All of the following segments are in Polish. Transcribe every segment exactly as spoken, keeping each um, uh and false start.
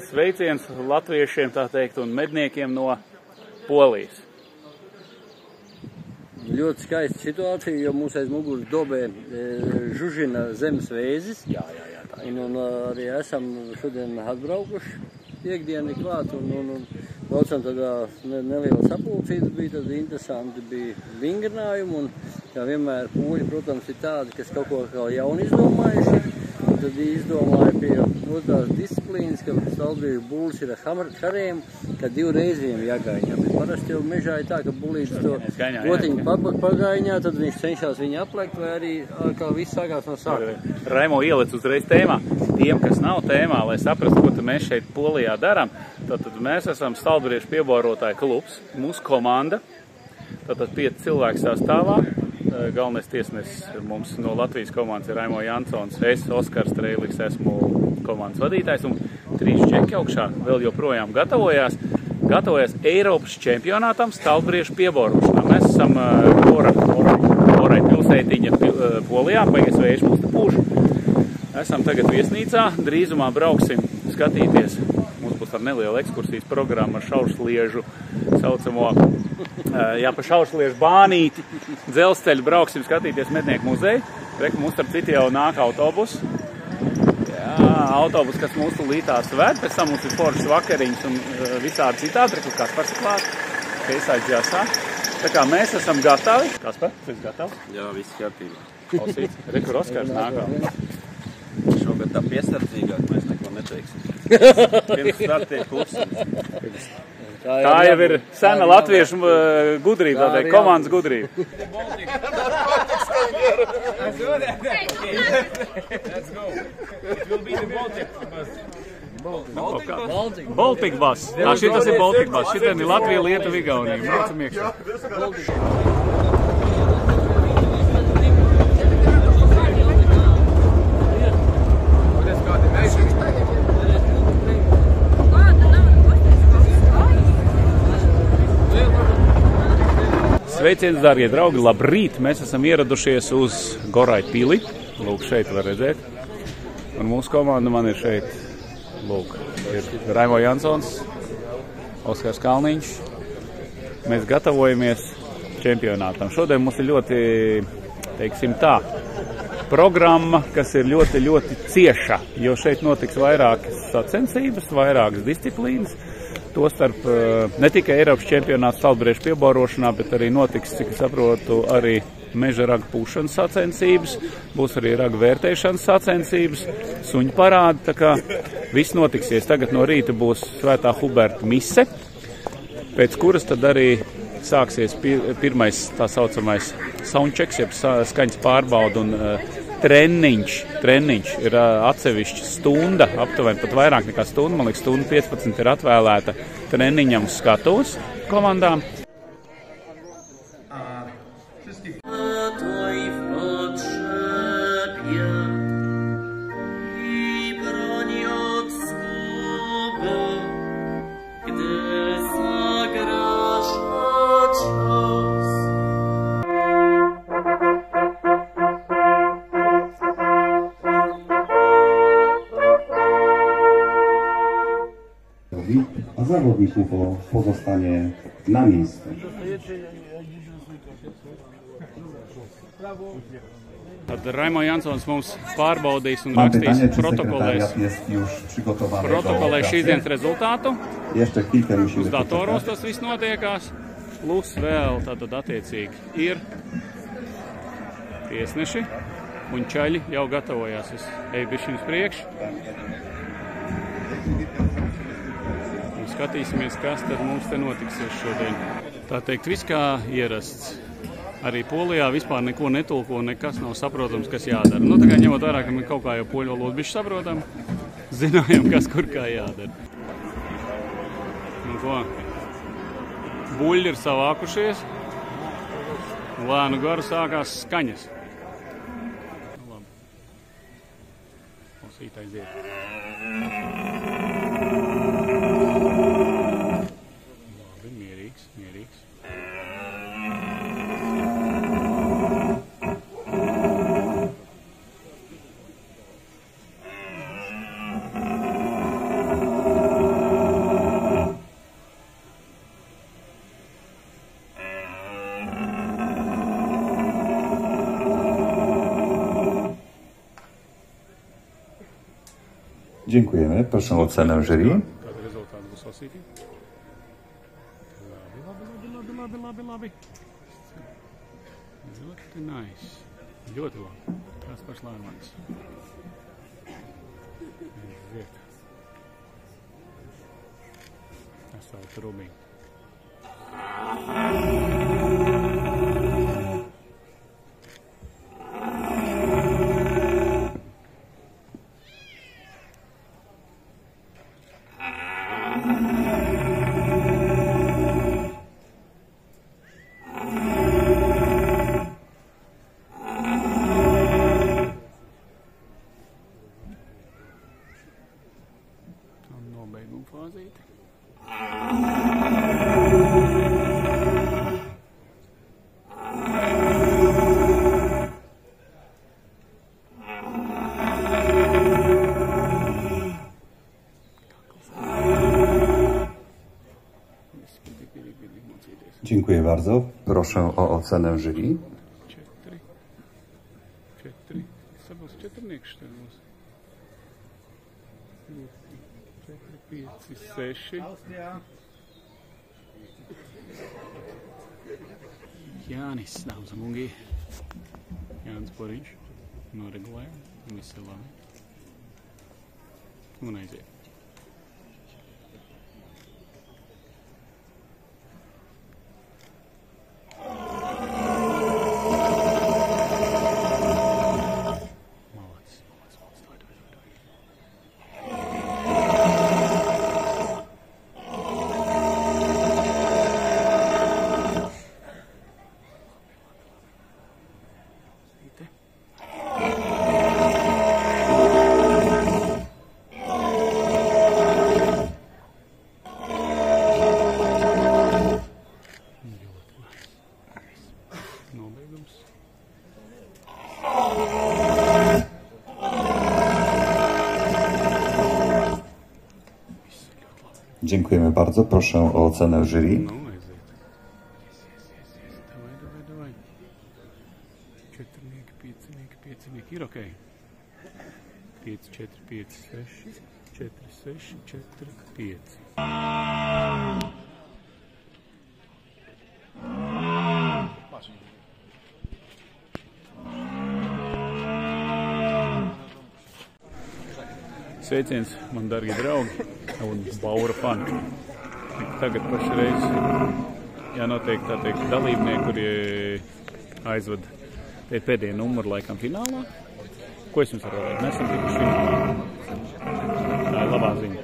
sveiciens latviešiem, tā teikt, un medniekiem no Polijas. Ļoti skaista situācija, jo mūs aiz muguras dobē e, žužina zemes vēzis. Jā, jā, jā. Tā ir. Un, un arī esam šodien atbraukuši piekdienu klāt un, un, un braucam tādā ne, neliela sapulcītas bija, tad interesanti bija vingrinājumi un kā vienmēr poļi, protams, ir tādi, kas kaut ko kā jaunu izdomājuši. Un tad izdomāja pie otrās disciplīnas, ka stalbriežu būlis ir ar hariem, ka divreiz viņam jāgaiņā. Bet parasti jau mežā ir tā, ka bulītis to gotiņu pagaiņā, tad viņš cenšas viņu aplekt, vai arī kā viss sākās no sākuma. Raimo ielic uzreiz tēmā. Tiem, kas nav tēmā, lai saprastu, ko mēs šeit Polijā darām, tad, tad mēs esam stalbriežu pieborotāju klubs, mūsu komanda, tātad pieci cilvēki sastāvā. Galvenais tiesnesis mums no Latvijas komandas ir Raimo Jansons, es, Oskars Trēliks, esmu komandas vadītājs un trīs čeki augšā vēl joprojām gatavojās. Gatavojas Eiropas čempionātam stalbriežu pieborošanā. Mēs esam Gora, Gorai pilsētiņa Polijā, paies vējš mūs te pūš. Esam tagad viesnīcā, drīzumā brauksim skatīties. Mums būs ar neliela ekskursijas programma ar šaušliežu saucamo, jā, pa šaušliežu bānīti, dzelzceļu brauksim skatīties mednieku muzeju. Reku, mums starp citu jau nāk autobus. Jā, autobus, kas mūsu lītās ved, pēc tam mums ir foršas vakariņas un visādi citādi. Reku, Kaspars ir klāt, Keisāģi jāsāk. Tā kā mēs esam gatavi. Kaspar, tu esi gatavs? Jā, viss kārtībā. Klausīts, Reku, Oskars nāk. Šogad tā piesardzīgāk mēs neko neteiksim. Pirms startie kursiņas. Tā jau ir sena latviešu gudrība, tā ir komandas gudrība. Baltic bus. Tā, šitas ir Baltic bus. Šitas ir Latvija, Lietuva, Igaunija. Braucam iekšā. Sveiciens, dārgie draugi, labrīt! Mēs esam ieradušies uz Gorai pili. Lūk, šeit var redzēt. Un mūsu komanda man ir šeit. Lūk, ir Raimo Jansons, Oskars Kalniņš. Mēs gatavojamies čempionātam. Šodien mums ir ļoti, teiksim tā, programma, kas ir ļoti, ļoti cieša, jo šeit notiks vairākas sacensības, vairākas disciplīnas. Tostarp ne tikai Eiropas čempionāts stalbriežu pieborošanā, bet arī notiks, cik saprotu, arī meža raga pūšanas sacensības, būs arī raga vērtēšanas sacensības, suņu parādi, tā kā viss notiksies. Tagad no rīta būs Svētā Huberta mise, pēc kuras tad arī sāksies pirmais tā saucamais soundchecks, jeb skaņas pārbauda un treniņš. Treniņš ir atsevišķa stunda, aptuveni pat vairāk nekā stunda, man liekas, stunda piecpadsmit ir atvēlēta treniņam uz skatuves komandām. A zawodników o pozostanie na miejscu. Tad Raimo Jansons mums pārbaudīs un rakstīs protokolēs, protokolēs šīs dienas rezultātu. Uz datoros tas viss notiekās. Plus vēl tātad attiecīgi ir tiesneši un čaļi jau gatavojās. Es eju bišķiņ uz priekšu. Skatīsimies, kas tad mums te notiksies šodien. Tā teikt, viss kā ierasts. Arī Polijā vispār neko netulko, nekas nav saprotams, kas jādara. Nu, tā kā ņemot vērā, ka mēs kaut kā jau poļu valodu bišķi saprotam, zinājam, kas kur kā jādara. Nu, ko? Buļļi ir savākušies. Lēnu garu sākās skaņas. Nu, labi. Lasītais iet. Dziękujemy. Proszę o ocenę jury. Kāda rezultāta būs lasīti? Labi, labi, labi, labi, labi, labi. Ļoti nice. Ļoti labi. Kaspars Lārmans. Aiziet. Asfalta Rubīna. Nobeiguma fāzīte. Dziękuję bardzo. Proszę o ocenę jury. Četri. Četri. Sabos četrnieks šeit būs. Četri, pieci, seši. Jānis, dāmas un kungi. Jānis Poriņš. Noregulējam. Viss ir labi. Un aiziet. Nobeigums. Dziękujemy bardzo. Proszę o ocenę jury. Nu, aiziet. Yes, yes, yes, yes. Davai, davai, davai. Četrnieki, piecinieki, piecinieki. Ir ok. Pieci, četri, pieci, seši. Četri, seši, četri, pieci. Sveiciens, man dargie draugi un Baura fani. Tagad pašreiz jānotiek tā teikt dalībnieki, kuri aizved pēdējie numuri laikam finālā. Ko es jums varu redzēt? Mēs esam tikuši finālā. Tā ir labā ziņa.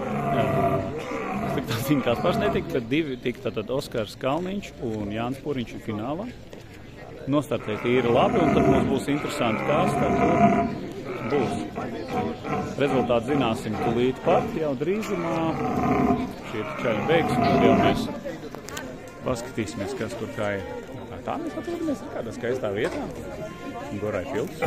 Sliktā ziņa Kaspars netika, bet divi tika tātad Oskars Kalniņš un Jānis Poriņš ir finālā. Nostartēt īri labi, un tad mums būs interesanti kāsta, kur būs. Rezultāti zināsim tūlīt pat, jau drīzumā. Šie čaļi beigs, un tad jau mēs paskatīsimies, kas kur kā ir. Tā mēs atrodamies kādā skaistā vietā. Gorai pils.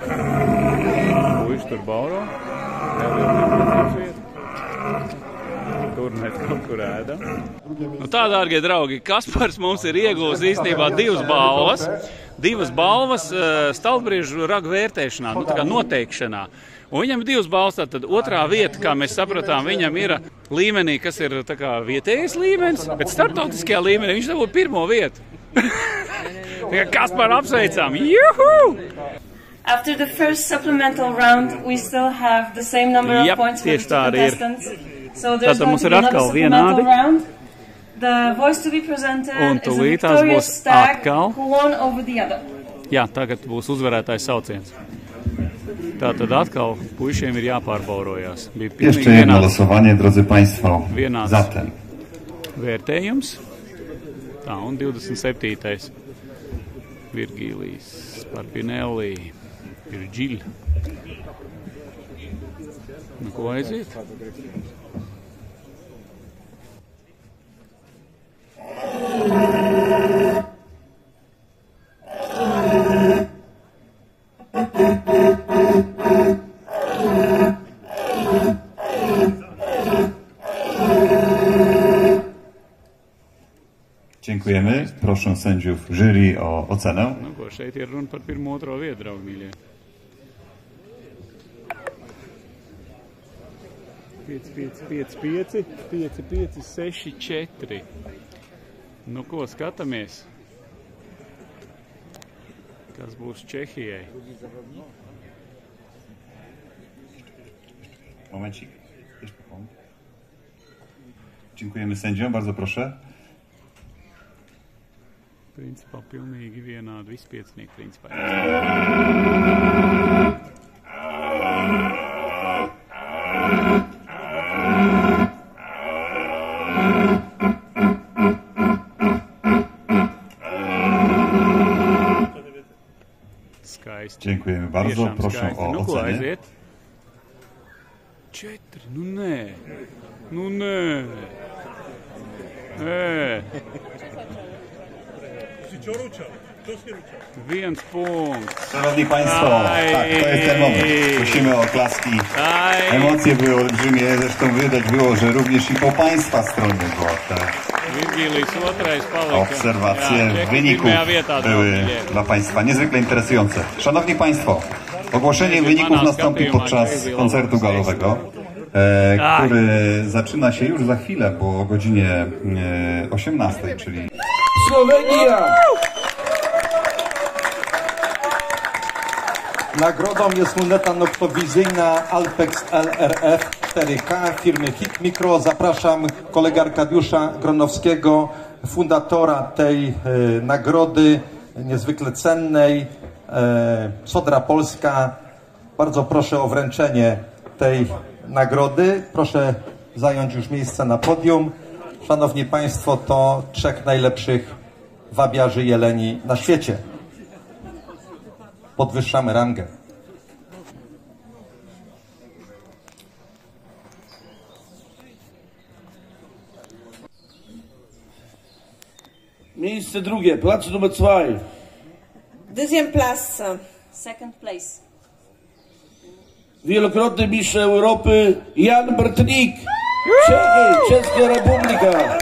Puiši tur bauro. Vēl jau ir vieta. Tur mēs kaut kur ēdam. Nu tā, dārgie draugi, Kaspars mums ir iegūs īstenībā divas balvas. Divas balvas uh, stalbriežu ragu vērtēšanā, nu tā kā noteikšanā. Un viņam ir divas balvas, tad otrā vieta, kā mēs sapratām, viņam ir līmenī, kas ir tā kā vietējais līmenis, bet startautiskajā līmenī viņš dabūja pirmo vietu. Tā kā Kaspar apsveicām, juhu! After the first supplemental round, we still have the same number of Yep, points for the tieši two tā arī ir. contestants. So there's Tātad going mums to ir be another atkal supplemental vienādi. round. The voice to be presented Un is a tūlīt tās victorious būs stag atkal. who won over the other. Jā, tagad būs uzvarētājs sauciens. Tātad atkal puišiem ir jāpārbaurojās. Bija Jeszcze pilnīgi jedno vienāds losowanie, drodzy Państwo. Vienāds. Zatem vērtējums. Tā, un divdesmit septītais Virgīlijs Parpinelli ir Džil. Nu, ko aiziet? dziękujemy. Proszę sędziów jury o ocenę. Nu, ko šeit ir runa par pirmo otro vietu, draugi mīļie. pieci, pieci, pieci, pieci, pieci, pieci, seši, četri. Nu, ko skatāmies? Kas būs Čehijai? Momencik. Dziękujemy sędziom, bardzo proszę. Principā pilnīgi vienādi, visi piecinieki principā. Skaisti. Dziękujemy bardzo, Tiešām proszę skaisti. o Nu, ko ocenę. aiziet? Četri, nu nē, nu nē. Nē. Viens punkt. Szanowni Państwo, Aj. tak, to jest ten moment. Prosimy o oklaski. Aj. Emocje były olbrzymie, zresztą widać było, że również i po Państwa stronie była ta Virgilijs otrais palika. obserwacje Jā, Čehi wyników pirmajā vietā były zaudēja. dla Państwa niezwykle interesujące. Szanowni Państwo, ogłoszenie wyników nastąpi podczas koncertu galowego, e, który zaczyna się już za chwilę, bo o godzinie e, osiemnastej, czyli Słowenia! Nagrodą jest luneta noktowizyjna Alpex L R F cztery K firmy Hik Micro. Zapraszam kolegę Arkadiusza Gronowskiego, fundatora tej e, nagrody niezwykle cennej, e, Sodra Polska. Bardzo proszę o wręczenie tej nagrody. Proszę zająć już miejsce na podium. Szanowni Państwo, to trzech najlepszych wabiarzy jeleni na świecie. Podwyższamy rangę. Miejsce drugie, plac numer dwa. Deuxième place. Second place. Wielokrotny mistrz Europy Jan Brtnik. Czechy, Czeska Republika.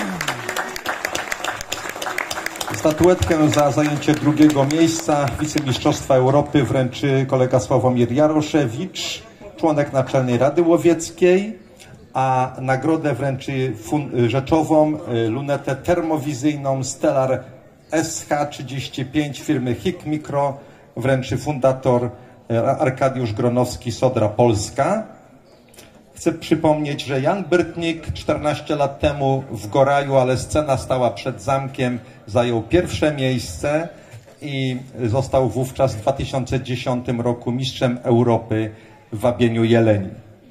Statuetkę za zajęcie drugiego miejsca wicemistrzostwa Europy wręczy kolega Sławomir Jaroszewicz, członek Naczelnej Rady Łowieckiej, a nagrodę wręczy rzeczową lunetę termowizyjną Stellar S H trzydzieści pięć firmy Hik Micro wręczy fundator Arkadiusz Gronowski, Sodra Polska. Chcę przypomnieć, że Jan Brtnik czternaście lat temu w Goraju, ale scena stała przed zamkiem, zajął pierwsze miejsce i został wówczas w dwa tysiące dziesiątym roku mistrzem Europy w wabieniu jeleni.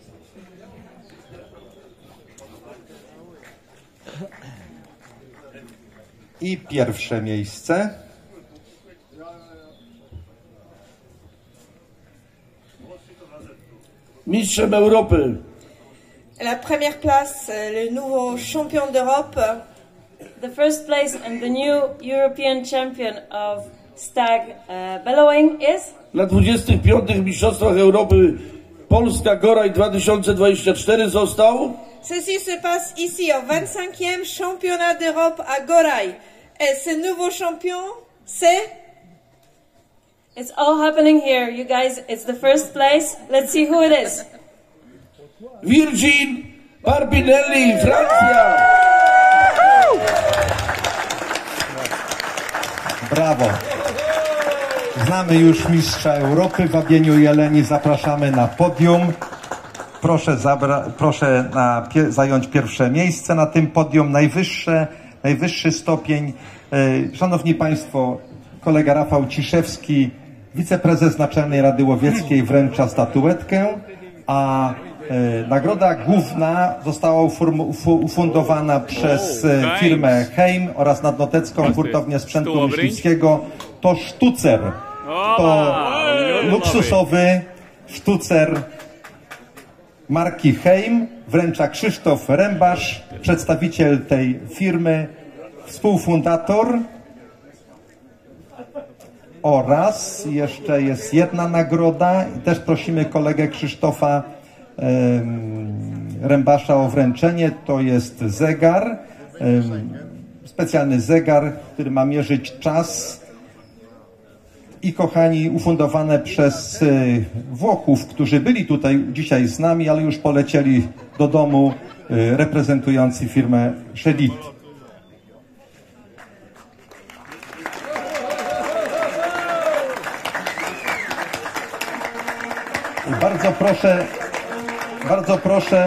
I pierwsze miejsce. Mistrzem Europy. La première place, le nouveau champion d'Europe. The first place and the new European champion of stag uh, bellowing is? Na dwudziestych piątych Mistrzostwach Europy Polska Goraj dwa tysiące dwadzieścia cztery został. Ceci se passe ici au vingt-cinquième championnat d'Europe à Goraï. Et ce nouveau champion, c'est? It's all happening here, you guys. It's the first place. Let's see who it is. Virgin Barbinelli, Francja. Brawo! Znamy już mistrza Europy w wabieniu jeleni. Zapraszamy na podium. Proszę, zabra- proszę na pie- zająć pierwsze miejsce na tym podium. Najwyższe, najwyższy stopień. E, Szanowni Państwo, kolega Rafał Ciszewski, wiceprezes Naczelnej Rady Łowieckiej, wręcza statuetkę, a e, nagroda główna została uform- ufundowana przez e, firmę Heim oraz Nadnotecką Hurtownię Sprzętu Myśliwskiego. To sztucer. To luksusowy sztucer marki Heim. Wręcza Krzysztof Rębasz, przedstawiciel tej firmy, współfundator. Oraz jeszcze jest jedna nagroda i też prosimy kolegę Krzysztofa um, Rębasza o wręczenie. To jest zegar, um, specjalny zegar, który ma mierzyć czas i kochani, ufundowane przez Włochów, którzy byli tutaj dzisiaj z nami, ale już polecieli do domu, reprezentujący firmę Shedid. Bardzo proszę, bardzo proszę,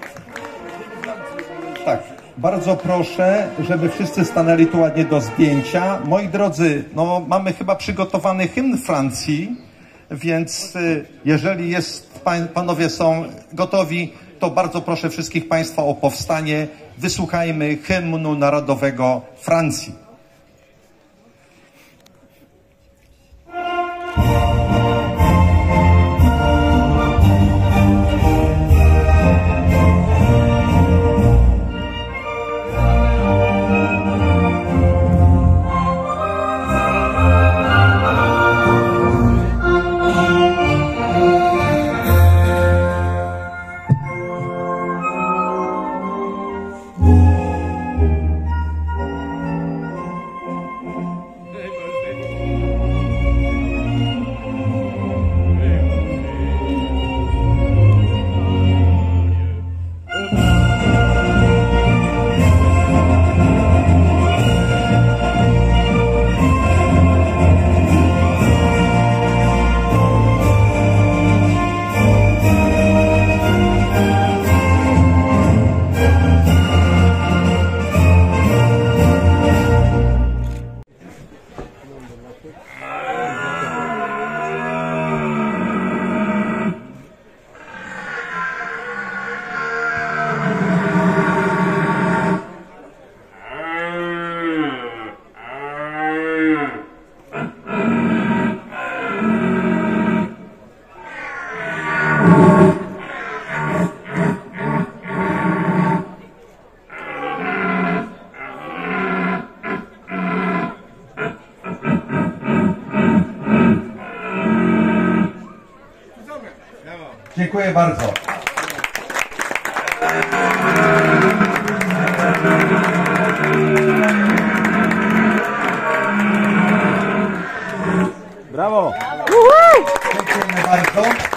tak, bardzo proszę, żeby wszyscy stanęli tu ładnie do zdjęcia. Moi drodzy, no mamy chyba przygotowany hymn Francji, więc jeżeli jest, pan, panowie są gotowi, to bardzo proszę wszystkich państwa o powstanie. Wysłuchajmy hymnu narodowego Francji. Dziękuję bardzo. Brawo! Dziękujemy bardzo.